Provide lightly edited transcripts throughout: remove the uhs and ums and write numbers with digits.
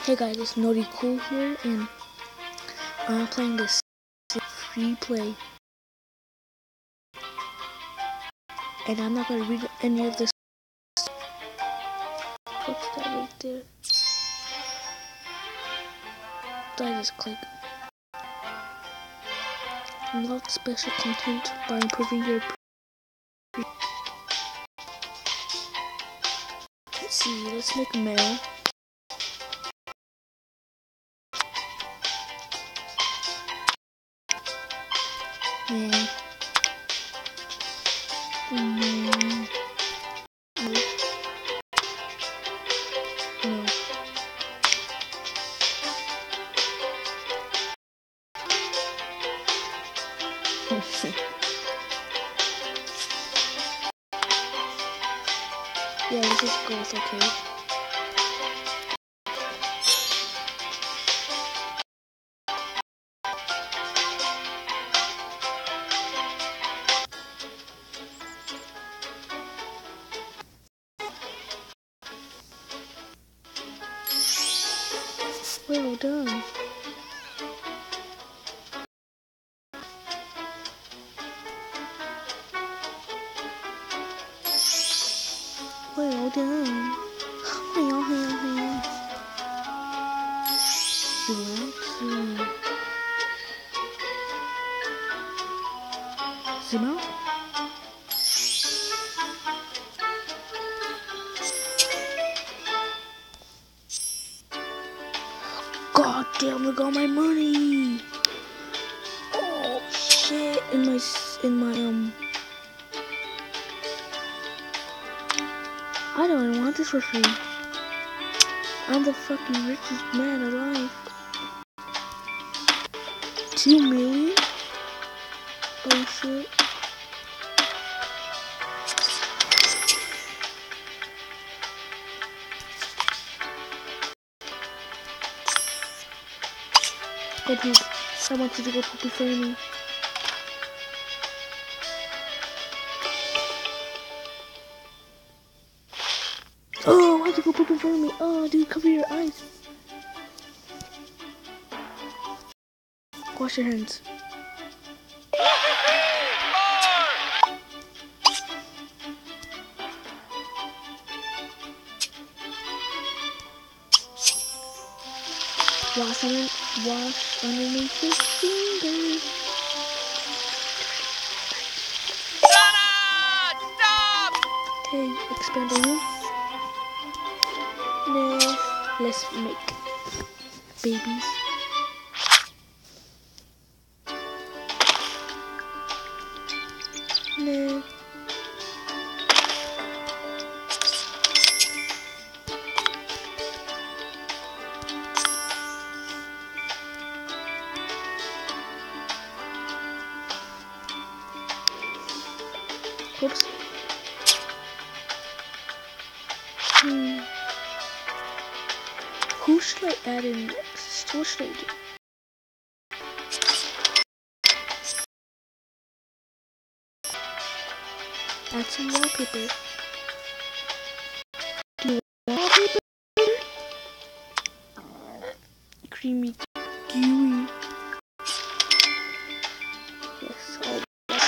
Hey guys, it's Nori Cool here, and I'm playing this free play, and I'm not gonna read any of this. What's that right there? I just click. Unlock special content by improving your. Let's see. Let's make a mail. Yeah. No. Yeah, let's just go with okay. Well done. Well done. Zoom out. God damn, look at all my money. Oh shit, in my I don't even want this for free. I'm the fucking richest man alive. 2 million? Oh shit. Go poop. I want you to go poop before me. Oh, why'd you go poop in front of me? Oh, dude, cover your eyes. Wash your hands. Wash underneath your fingers. Stop! Okay, expand the room. Now, let's make babies. No. Oops. Who should I add in next? What should I do? Add some wallpaper. Do you want wallpaper? Creamy, gooey. Yes, all.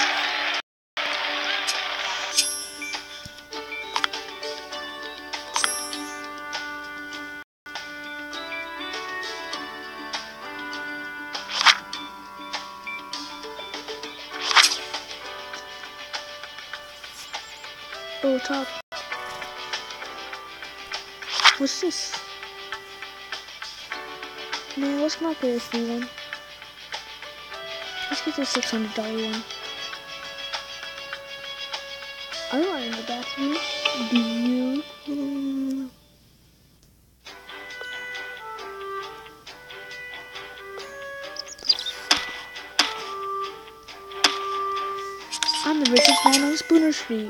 Oh, top. What's this? Man, let's not get a free one. Let's get the $600 one. I don't want in the bathroom. Do you? I'm the richest man on Spooner Street.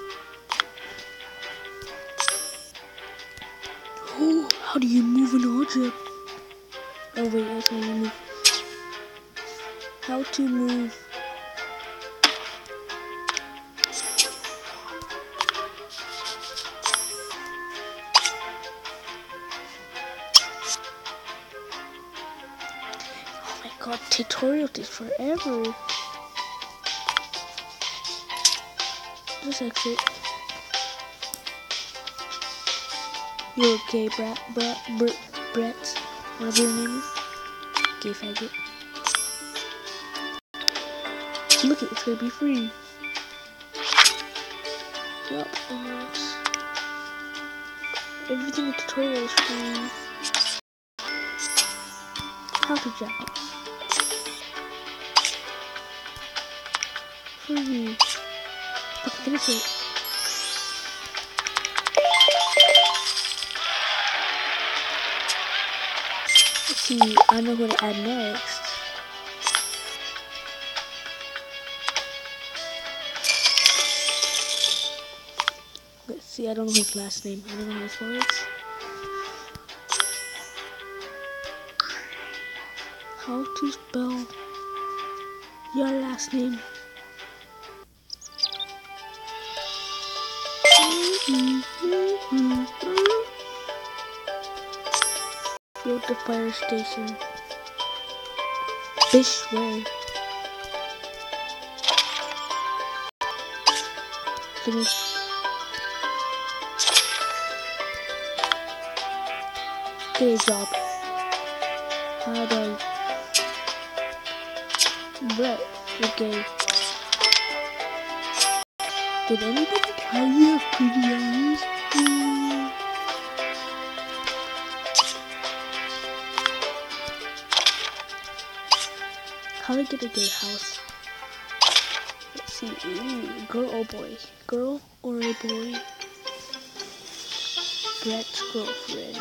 Oh, how do you move an object? Oh wait, that's how you move. How to move. god, tutorial takes forever. Just exit. You're okay, Brett, whatever your name is. Gay faggot. Look, it's gonna be free. Yup, alright. Everything in the tutorial is free. How to jump. Free. Fucking finish it. Let's see, I know what to add next. Let's see, I don't know his last name. I don't know how to spell it. How to spell your last name? Go to fire station. Fish where? Finish. Get a job. How do I? Brett, you're gay. Did anybody tell you have pretty eyes? How to get a gay house? Let's see. Ooh, girl or boy? Girl or a boy? Brett's girlfriend.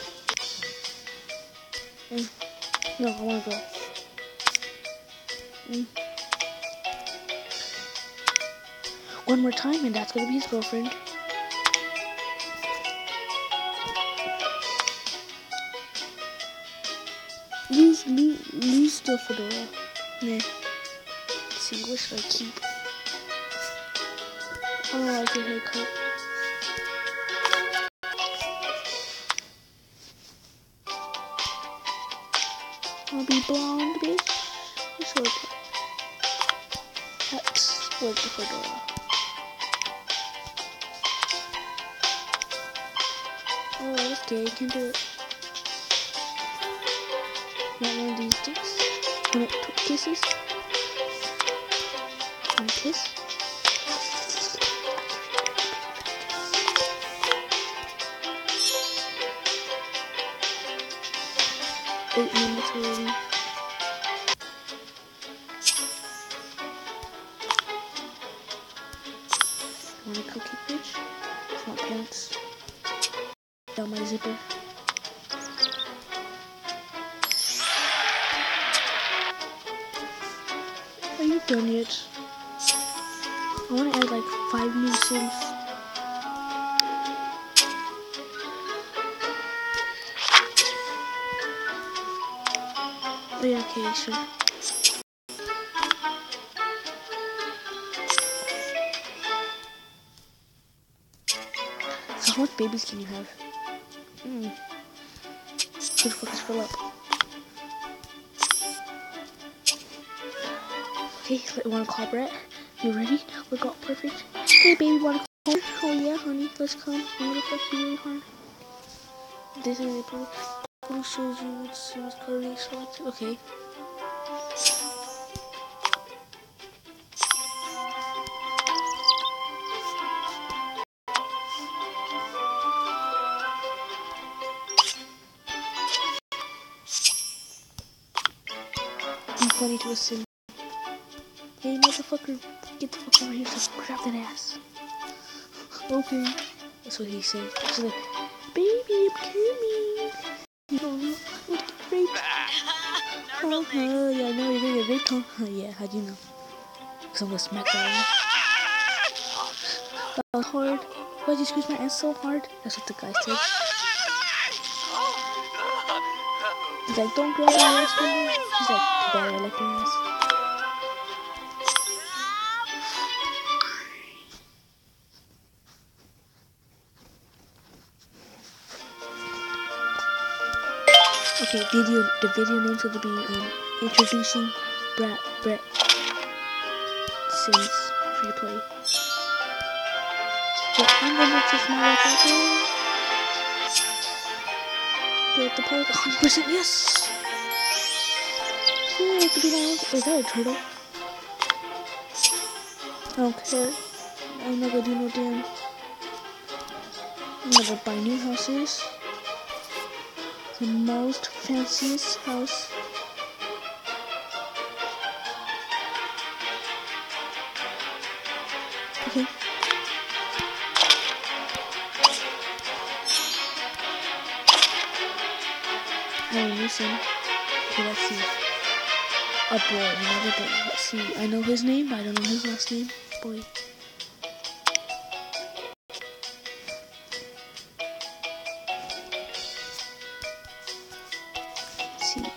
No, I want a girl. One more time and that's gonna be his girlfriend. Lose the fedora. Nah. Let's see, what should I keep? I don't like your haircut. I'll be blonde, bitch. Let's look. That's what the fedora. Oh, that's gay. I can't do it. Want one of these dicks? Want kisses? Want a kiss? Eight minutes already. Want a cookie, bitch? Want pants? Down my zipper. Are you done yet? I want to add like 5 new sims. Oh yeah, okay, sure. So how much babies can you have? Who the fuck is Philip? Okay, wanna call Brett? You ready? We got perfect. Hey baby, wanna call? Oh yeah, honey, let's come. I'm gonna fuck you really hard. This is it, bro. Who shows you what Sims currently selected? Okay. I'm funny to a sim. Hey motherfucker, get the fuck over here so grab that ass. Okay. That's what he said. She's like, baby, I'm coming. Oh, I'm getting raped. Oh, yeah, I know you're gonna get raped, huh? Yeah, how'd you know? Cause I'm gonna smack that ass. That was hard. Why'd you squeeze my ass so hard? That's what the guy said. He's like, don't grab my ass no more. She's like, too bad I like your ass. Okay, the video name's gonna be Introducing Brett Sims free play. But I'm gonna just my life out there. Get the perk 100%, yes! Yeah, it could be nice. Is that a turtle? I don't care. I'm not gonna do no damn. I'm gonna buy new houses. The most fanciest house. Okay. I don't listen. Okay, let's see. A boy, another boy. Let's see. I know his name, but I don't know his last name. Boy. Let's see.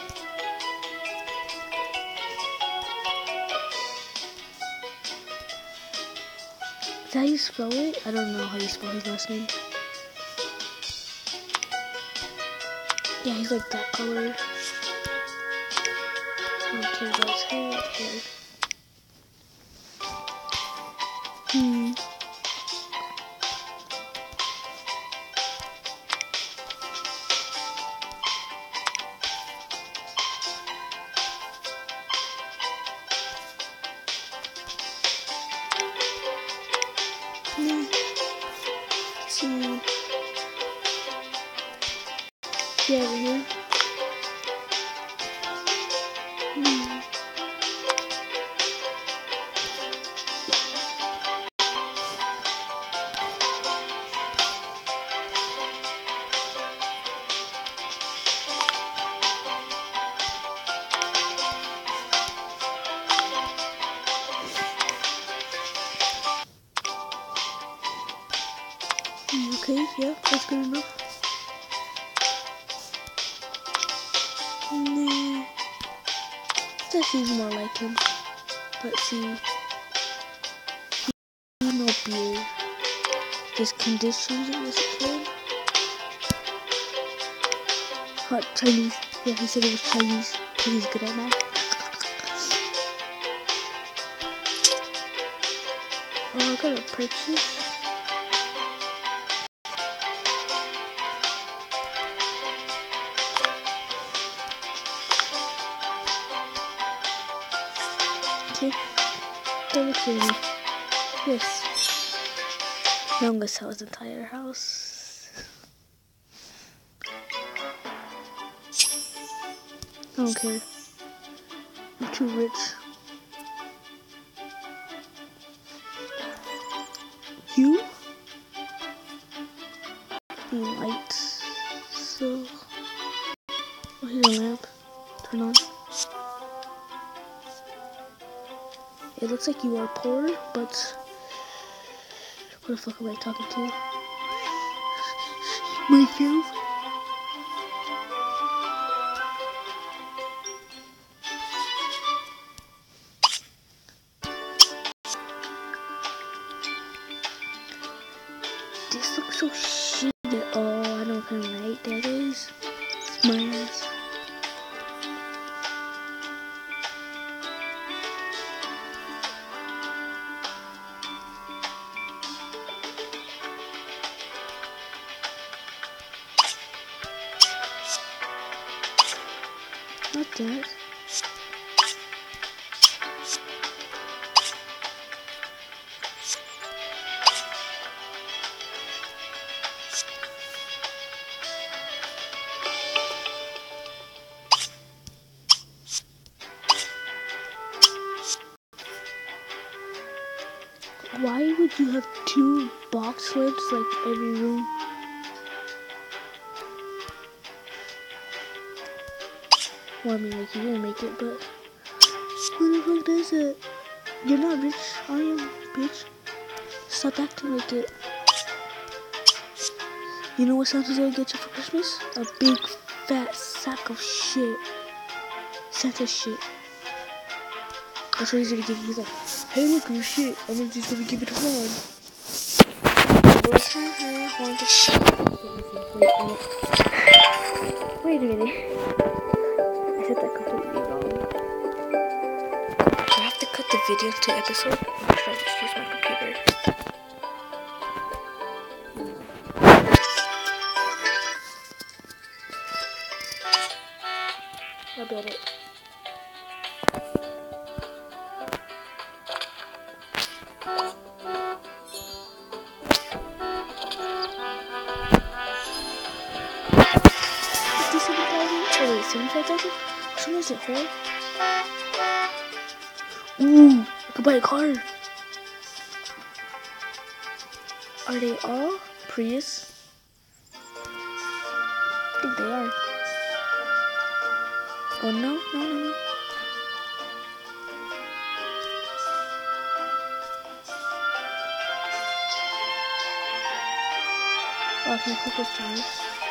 Is that how you spell it? I don't know how you spell his last name. Yeah, he's like that color. I don't care about his hair. Yeah. Let's see. Yeah, over here. Okay, yeah, that's good enough. Nah, that seems more like him. Let's see. No beard. Just conditions it as a kid. Hot Chinese. Yeah, he said it was Chinese. But he's good at that. Oh, I gotta purchase. Okay. That looks really nice. Yes. Now I'm gonna sell his entire house. I don't care. I'm too rich. You? Need lights. So. Oh, here's a lamp. Turn on. It looks like you are poor, but. What the fuck am I talking to? Myself? This looks so shit. Oh, I know what kind of light that is. It's my ass. Not that. Why would you have 2 box lids like every room? Well, I mean, like, you're gonna make it, but who the fuck does it? You're not rich, are you, bitch? Stop acting like it. You know what Santa's gonna get you for Christmas? A big, fat sack of shit. Santa shit. That's what he's gonna give you. He's like, hey, look at your shit. And then he's gonna give it to Ron. Wait a minute. I said that completely wrong. I have to cut the video into episode. I'm trying to just use my computer. I bet it. Wait, 75,000? Which one is it, whole? Ooh, I could buy a car. Are they all Prius? I think they are. Oh no, no. Oh, I can click with cars.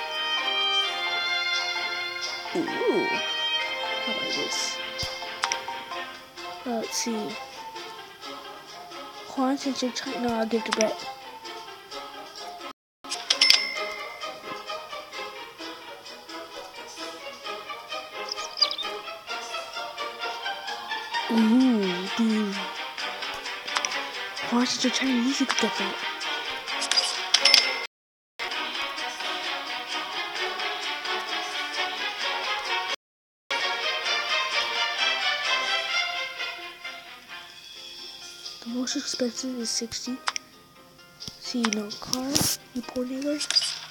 Ooh. How about this? Let's see. Juan, since you're trying, no, I'll give to Brett. Ooh, dude. Juan, since you're Chinese, you could get that. The most expensive is 60. See, no car, you poor nigger.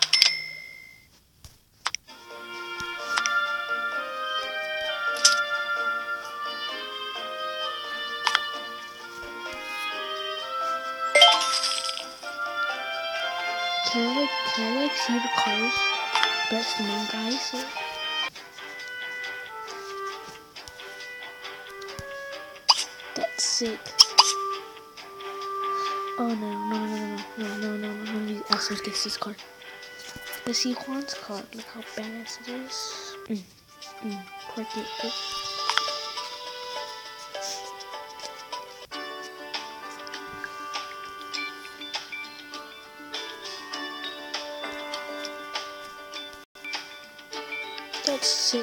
Can I see the cars? That's the main guy, so. That's sick. Oh no, none of these assholes gets this car. Let's see Juan's car. Look how badass it is. Park it, bitch. That's sick.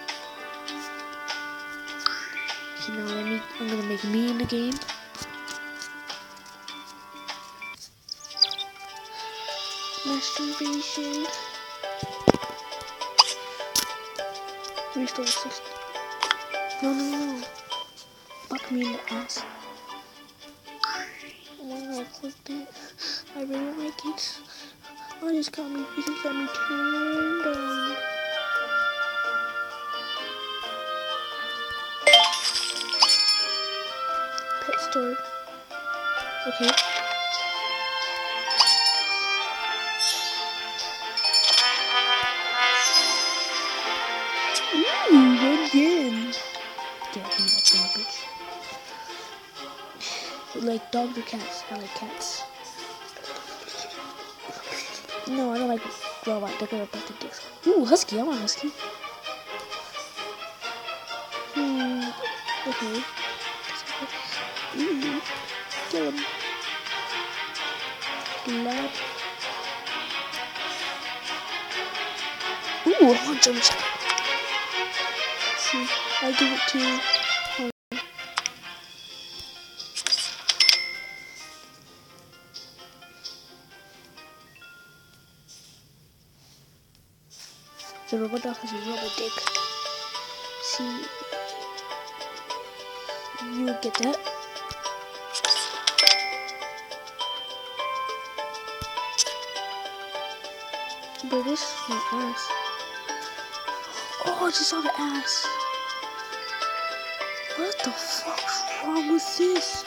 Okay, now I'm gonna make me in the game. Masturbation. Restore 60. No. Fuck me in the ass. Oh, I clicked it. I really like it. Oh, it just got me turned on. Pet store. Okay. Ooh, again. Get me that damn bitch. Like dogs or cats? I like cats. No, I don't like robot. They're gonna bite the dicks. Ooh, husky. I want husky. Okay. Ooh, kill him. Love. Ooh, I want German Shepherd. See, I'll give it to you. The robot dog has a rubber dick. See, you get that. But this is my ass. Oh, I just saw the ass. What the fuck's wrong with this?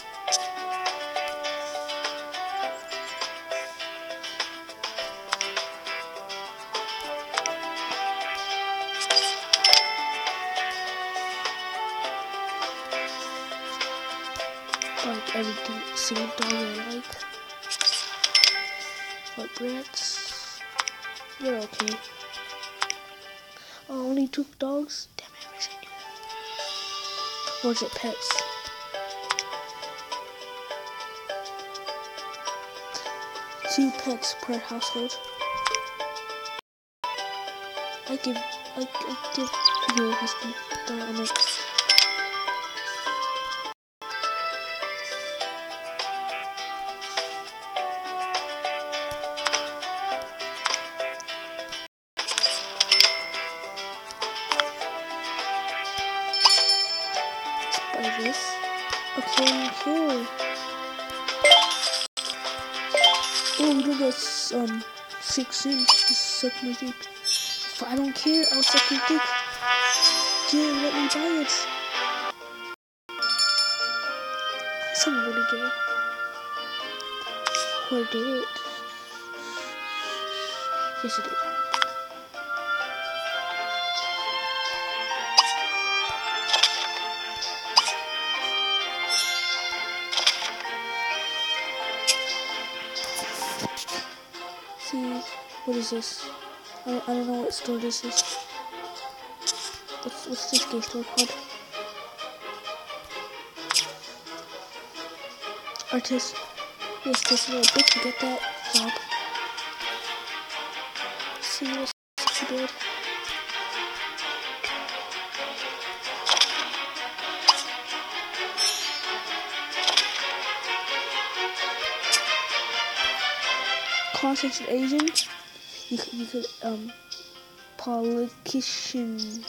Like everything, single dog I like. What Brett's? You're okay. Oh, only 2 dogs? Damn it, I wish I knew that. Or is it pets? Two pets per household. I give Video has been done on it. By this. Okay, cool. Oh, we don't get 6 soon. Just suck my dick. If I don't care, I'll suck your dick. Yeah, let me buy it. Someone really gay. Or did it? Yes, it did. See, what is this? I don't know what store this is. What's this gay store called? Artist. Yes, this little bitch can get that job. See what she did. Concentrated Asian. You could politician.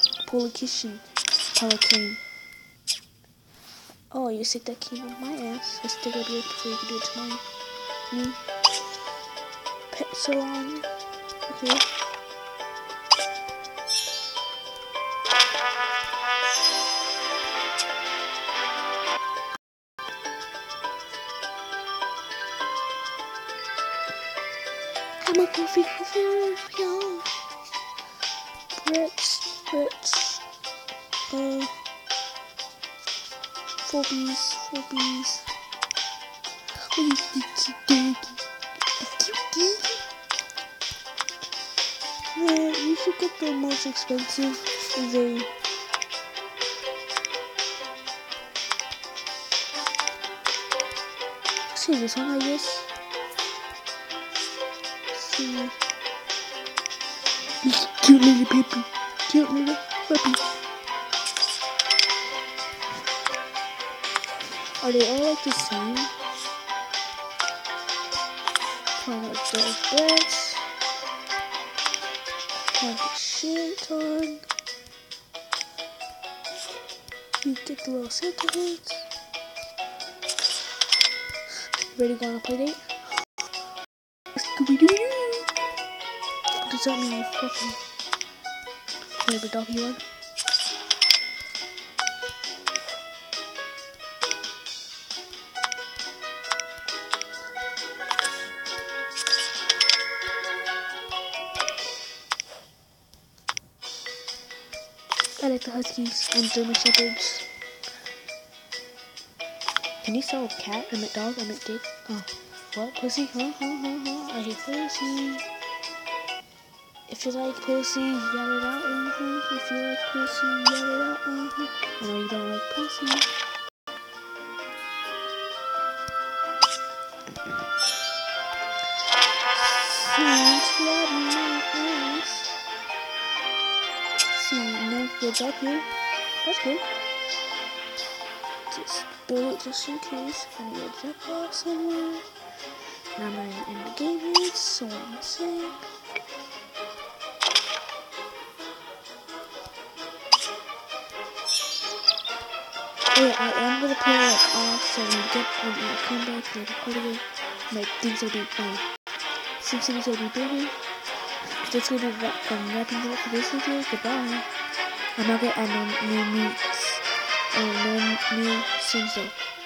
Oh, you stick that cane on my ass. I stick it up yours before you can do it to mine. Me. Pet salon. Okay. I'm a coffee cover, yo. Brits. Phobies. Man, you should get the most expensive. They. See this one, I guess. See. This cute little puppy. Cute little puppy. Are they all like the same? Find out those beds. Find a shit ton. You get the little Santa hoods. Ready to go on a play date? Scooby-Doo! Does that mean you fucking whatever dog you are? I like the Huskies and German Shepherds. Can you sell a cat? I meant dog, I meant dick. Oh. What? Pussy? Huh? I hate pussy. If you like pussy, yell it out. If you like pussy, yell it out. I know you don't like pussy. See, no goods up here. That's good. Just build it just in case. I need to jump off somewhere. And I'm not in the game yet, so I'm saying. Yeah, I am gonna play like off, so when I come back to the recording, my things will be some things will be bigger. That's gonna be wrapping it up for this video. Goodbye. I'm not gonna add no new meats or no new things though.